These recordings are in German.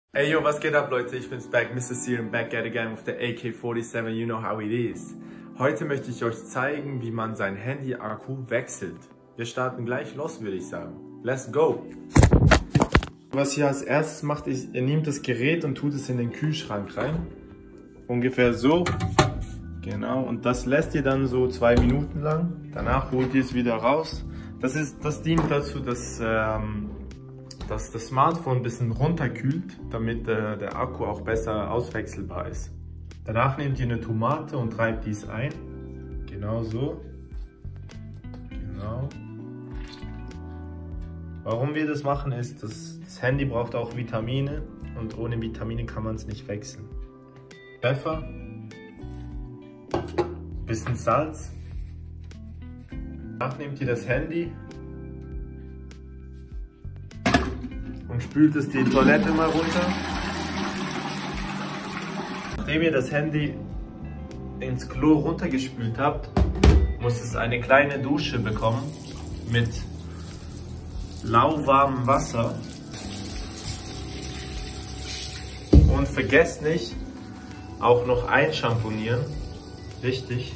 Ey yo, was geht ab Leute? Ich bin's back, Mr. Serum, back at again with the AK-47, you know how it is. Heute möchte ich euch zeigen, wie man sein Handy-Akku wechselt. Wir starten gleich los, würde ich sagen. Let's go! Was ihr als erstes macht, ist, ihr nehmt das Gerät und tut es in den Kühlschrank rein. Ungefähr so. Genau, und das lässt ihr dann so 2 Minuten lang. Danach holt ihr es wieder raus. Das dient dazu, dass das Smartphone ein bisschen runterkühlt, damit der Akku auch besser auswechselbar ist. Danach nehmt ihr eine Tomate und reibt dies ein. Genau so. Genau. Warum wir das machen ist, dass das Handy braucht auch Vitamine und ohne Vitamine kann man es nicht wechseln. Pfeffer, bisschen Salz. Danach nehmt ihr das Handy und spült es die Toilette mal runter. Nachdem ihr das Handy ins Klo runtergespült habt, muss es eine kleine Dusche bekommen mit lauwarmem Wasser. Und vergesst nicht, auch noch einschamponieren. Wichtig.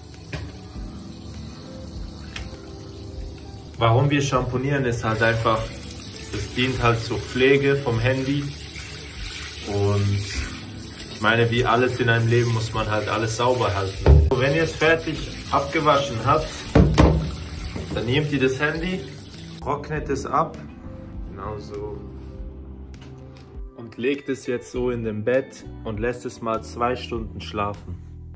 Warum wir schamponieren, ist halt einfach, es dient halt zur Pflege vom Handy. Und ich meine, wie alles in einem Leben muss man halt alles sauber halten. Wenn ihr es fertig abgewaschen habt, dann nehmt ihr das Handy, trocknet es ab, genau so. Und legt es jetzt so in dem Bett und lässt es mal 2 Stunden schlafen.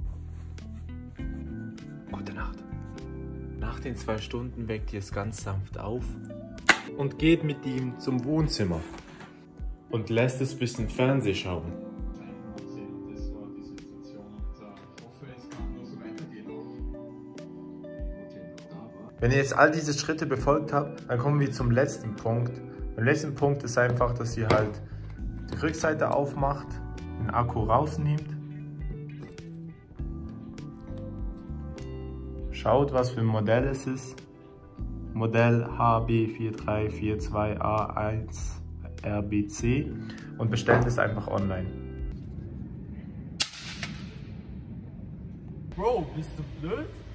Gute Nacht. Nach den 2 Stunden weckt ihr es ganz sanft auf und geht mit ihm zum Wohnzimmer und lässt es ein bisschen Fernseh schauen. Wenn ihr jetzt all diese Schritte befolgt habt, dann kommen wir zum letzten Punkt. Der letzte Punkt ist einfach, dass ihr halt die Rückseite aufmacht, den Akku rausnehmt. Schaut, was für ein Modell es ist. Modell HB4342A1RBC und bestellt es einfach online. Bro, bist du blöd?